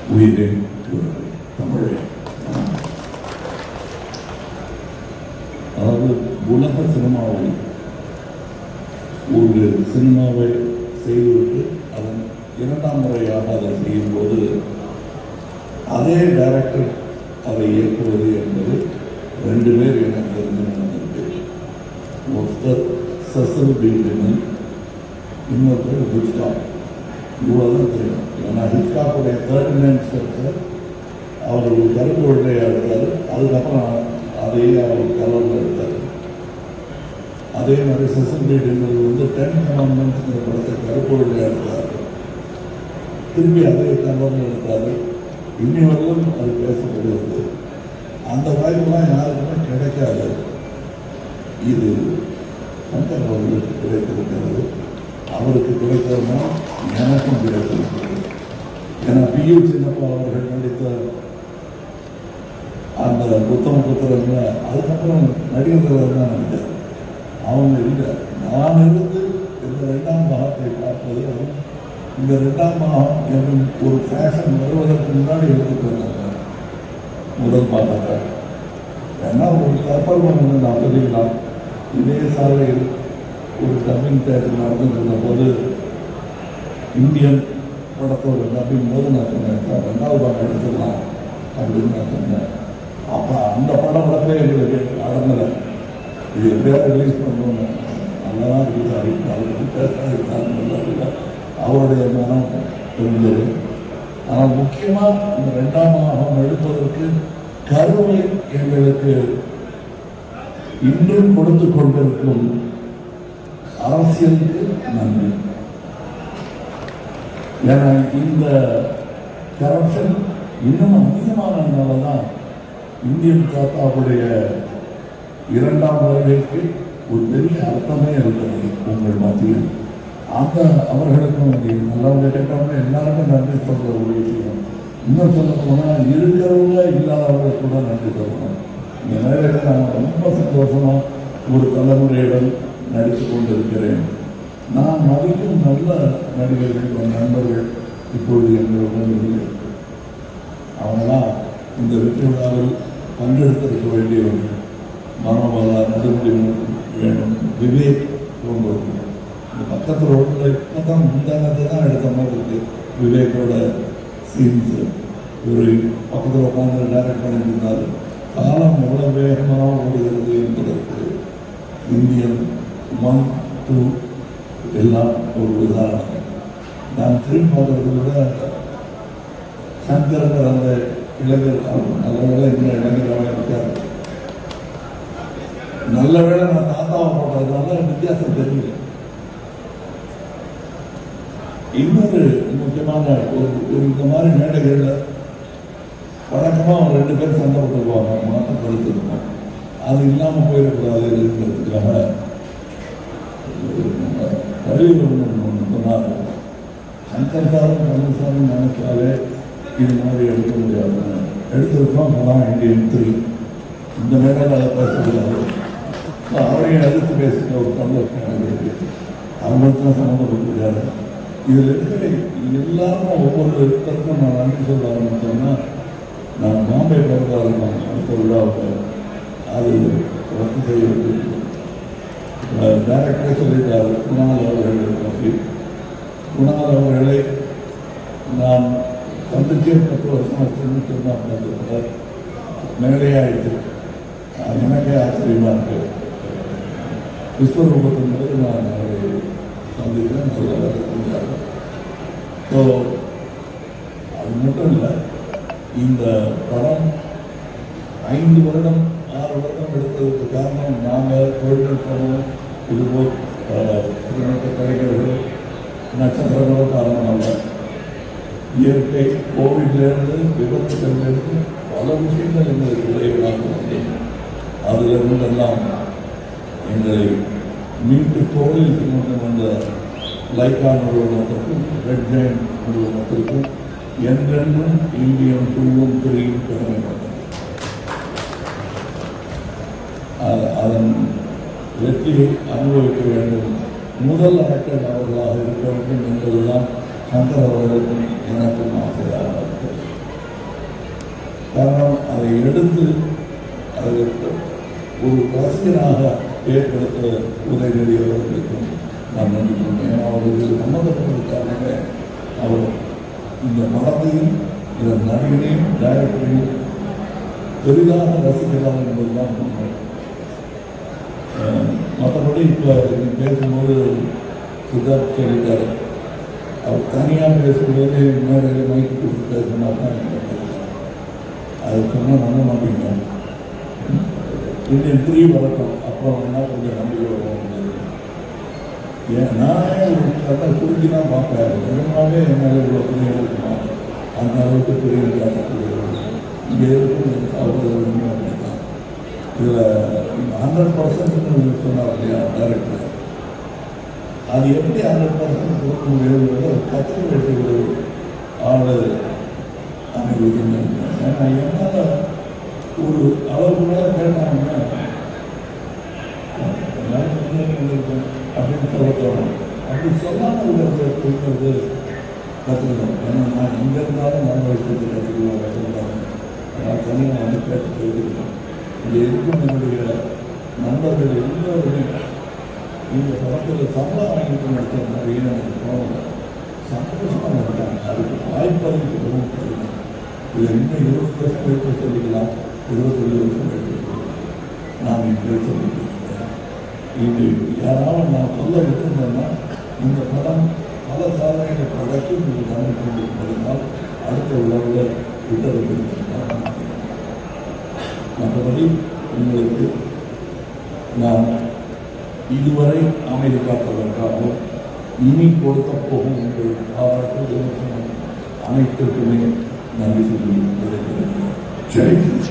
உயிரே தமிழே. அதாவது உலக சினிமாவில் ஒரு சினிமாவை செய்துவிட்டு அதன் இரண்டாம் முறையாக அதை செய்யும்போது அதே டைரக்டர் அதை இயக்குவது என்பது ரெண்டு பேர் எனக்கு தெரிஞ்சு நடந்திருக்கு. ஒருத்தர் செசில் பி டிமன், இன்னொருத்தர் ஹிட்ச்காக். இவ்வளோதான் தெரியும். ஏன்னா ஹிட்ச்காக்குடைய 39 ஸ்டெப்ஸை அவர் ஒரு கருப்பு வெள்ளையாக எடுத்தார். அதுக்கப்புறம் அதையே அவர் கலரில் எடுத்தார். அதே மாதிரி செசில் பி டிமன் வந்து 10 கமாண்ட்மெண்ட்ஸ்ங்கிற படத்தை கருப்பு வெள்ளையாக எடுத்தார். திரும்பி அதே கலரில் எடுத்தார். இன்னி வரலும் அது பேசப்படுகிறது. அந்த வாய்ப்புலாம் யாருக்குமே கிடைக்காது. இது சங்கர் அவர்களுக்கு கிடைத்திருக்கிறது. அவருக்கு கிடைத்ததுன்னா எனக்கும் கிடைத்திருக்கிறது. ஏன்னா பி.யு. சின்னப்பா அவர்கள் நடித்த அந்த புத்தம் புத்திரங்க அதுக்கப்புறம் நடிகர்கள் தான் நடித்தார். அவங்க இல்லை. நான் இருந்து இந்த 2ஆம் பாகத்தை பார்ப்பது, இந்த 2ஆம் பாகம் என்னும் ஒரு ஃபேஷன் வருவதற்கு முன்னாடி எடுத்துட்டு வந்தாங்க முதல் பாகத்தை. ஏன்னா ஒரு தற்பர்மம் ஒன்று நான் சொல்லிக்கலாம். இதே சாலையில் ஒரு டப்பிங் தேட்டர் நடந்துருந்த போது இந்தியன் படத்தோட டப்பிங் போது நான் சொன்னேன், 2ஆவது பாகம் எடுத்துடலாம் அப்படின்னு நான் சொன்னேன். அப்போ அந்த படம் படத்தே எங்களுக்கு அடங்கலை. இது எப்படியா ரிலீஸ் பண்ணணும்னு நல்லா ரிலீஸ் ஆகிட்டு அவருக்கு பேசாது அவருடைய மனம் இருந்தது. ஆனால் முக்கியமாக இந்த 2ஆம் பாகம் எடுப்பதற்கு கருவை எங்களுக்கு இன்றும் கொடுத்து கொண்டிருக்கும் அரசியலுக்கு நன்றி. ஏன்னா இந்த கரப்ஷன் இன்னும் அதிகமானதுனால தான் இந்தியன் தாத்தாவுடைய 2ஆம் வருகைக்கு ஒரு பெரிய அர்த்தமே இருக்கிறது உங்கள் மத்தியில். அந்த அவர்களுக்கும் நல்லவங்க கேட்டவங்க எல்லாருக்கும் நன்றி சொல்ற ஒரு விஷயம். இன்னும் சொல்ல போனால் இருக்கிறவங்க இல்லாதவங்க கூட நன்றி சொல்லணும். இந்த நேரத்தில் நான் ரொம்ப சந்தோஷமாக ஒரு தலைமுறையுடன் நடித்து கொண்டிருக்கிறேன். நான் மதிக்கும் நல்ல நடிகர்கள் நண்பர்கள் இப்பொழுது எங்களுடன் இல்லை. அவங்களாம் இந்த வெற்றி விழாவில் பங்கெடுத்திருக்க வேண்டியவர்கள். மனோபாலா, நடுமுடி வேணும், விவேக் போன்றவர்கள். இந்த பக்கத்தில் ரோட்டில் இப்போ தான் முந்தானத்தை தான் எடுத்த மாதிரி இருக்கு. விவேக்கோட சீன்ஸு ஒரு பக்கத்தில் உட்காந்து டைரக்ட் பண்ணியிருந்தார். காலம் எவ்வளோ வேகமாக ஓடுகிறது என்பதற்கு இந்தியன் 1, 2 எல்லாம் ஒரு உதாரணம். நான் திரும்பி பார்க்கறத விட சங்கர் அந்த இளைஞர் நல்ல வேலை இந்த இளைஞராக இருக்கார். நல்ல வேலை நான் தாத்தாவை போட்டதுனால வித்தியாசம் தெரியல. இன்னொரு முக்கியமான ஒரு இந்த மாதிரி மேடைகளில் வழக்கமாக அவங்க 2 பேர் சண்டை போட்டுக்குவாங்க, மாற்றம் கருத்துருக்கோம். அது இல்லாமல் போயிடக்கூடாது இருக்கிறதுக்காக கழிவு ஒன்று சொன்னார். சங்கர் சாரும் கமல்சாரும் நினைச்சாலே இது மாதிரி எடுக்க முடியாதுன்னு எடுத்திருக்கோம். அதான் இந்தியன் 3 இந்த மேடையில் அதை பேசக்கூடாது. அவரையும் எதிர்த்து பேசுகிற ஒரு சந்தோஷம் எனக்கு. அவங்களுக்கு தான் சம்மந்தப்பட்டிருக்காரு. இதில் இருக்கிற எல்லாரும் ஒவ்வொருத்தருக்கும் நான் நன்றி சொல்ல ஆரம்பித்தேன்னா, நான் பாம்பே பிறந்தாலும் அடுத்த விழாவுக்கு அது ரத்து செய்வது டைரக்டரே சொல்லிட்டார். குணால் அவர்கள் பற்றி குணால் அவர்களை நான் சந்திச்சே 10 வருஷம் சொன்னாங்க. மேலேயாயிடுச்சு. எனக்கே ஆச்சரியமாக இருக்கு. விஸ்வரூபத்தின் போது நான் அவரை சந்திக்கிறேன். நல்ல செஞ்சாங்க. ஸோ அது மட்டும் இல்லை, இந்த படம் 5 வருடம் 6 வருடம் எடுத்ததுக்கு காரணம் நாங்கள் தொழில்நுட்பமும் இதுபோல் கலைஞர்கள் நட்சத்திரங்களோ காரணம் அல்ல. இயற்கை கோவிட்லேருந்து விபத்துகளிலிருந்து பல விஷயங்கள் எங்களுக்கு விளைவுகளாக வந்தது. அதிலிருந்தெல்லாம் எங்களை மீட்டு தோளில் சுமந்து வந்த லைக்கா நிறுவனத்திற்கும் ரெட் ஜெயின் நிறுவனத்திற்கும் என்றென்றும் இந்தியன் 2ம் 3ம் கடமைப்பட்டது. அதன் வெற்றியை அனுபவிக்க வேண்டும். முதல் ஆக்டர் அவர்களாக இருக்க வேண்டும் என்பதுதான் சங்கர் அவர்களுக்கும் எனக்கும் ஆசையாக இருக்கிறது. காரணம் அதை எடுத்து அதை ஒரு ரசிகனாக ஏற்படுத்த உதயநிதி அவர்களுக்கும் நான் நன்றி சொல்றேன். அவர்களுக்கு சம்மந்தப்பட்டதற்காக அவர் இந்த படத்தையும் இந்த நடிகனையும் டைரக்டரையும் பெரிதாக ரசிக்கிறார் என்பதுதான் உண்மை. மற்றபடி இப்போ நீ பேசும்போது சித்தார்த் சொல்லிட்டார், அவர் தனியாக பேசும்போது மேடையில் மைக்கு கொடுத்து பேசினா தான் அது சொன்னால் நம்ப மாட்டீங்க. இந்தியன் 3 வரட்டும், அப்புறம் என்ன கொஞ்சம் நம்பிக்கை வரும். நானே ஒரு கதை குறிஞ்சி தான் பார்ப்பேன். நிஜமாவே என் மேலே இவ்வளோ பிள்ளைகள் இருக்குமா, அந்த அளவுக்கு பிள்ளைகள் காட்டக்கூடியவர்கள் இங்கே இருக்கும் என் சகோதரர்களும் அப்படித்தான். இதில் 100% சொன்னார் இல்லையா டைரக்டர், அது எப்படி 100% கொடுக்க முடியுங்கிறத கற்றுக்க வேண்டிய ஒரு ஆள் அமைதின்னு. ஏன்னா என்னால் ஒரு அளவுக்கு மேலே கேட்டாங்கன்னா அப்படின்னு சொல்ல தோணும். அப்படி சொல்லாமல் இருக்கிறது கற்றுக்கணும். ஏன்னா நான் எங்கே இருந்தாலும் நல்ல விஷயத்தை கற்றுக்கலாம் கற்றுக்கலாம். நான் தனியாக வந்து பேச போயிருக்கேன். இங்கே இருக்கும் என்னுடைய நண்பர்கள் எல்லோருமே இந்த படத்தில் சம்பளம் வாங்கிட்டு நடத்த நிறைய எனக்கு தோணலை. சந்தோஷமாக இருக்காங்க. அதுக்கு வாய்ப்பளிக்கு ரொம்ப தெரியும். இதை இன்னும் 20 வருஷம் எடுத்து சொல்லிக்கலாம், 22 வருஷம் எடுத்து நான் இங்கே சொல்லிட்டு இது யாராவது நான் சொல்ல விட்டுருந்தேன்னா இந்த படம் பல சாதனைகளை படைக்கும் இந்த தமிழ் கொண்டிருப்பதனால் அடுத்த உலகில் விட்டது. மற்றபடி உங்களுக்கு நான் இதுவரை அமைதி காப்பதற்காகவும் இனி கொடுக்க போகும் உங்கள் பாராட்டு விமர்சனம் அனைத்திற்குமே நன்றி சொல்லி விடைபெறுகிறேன். ஜெய்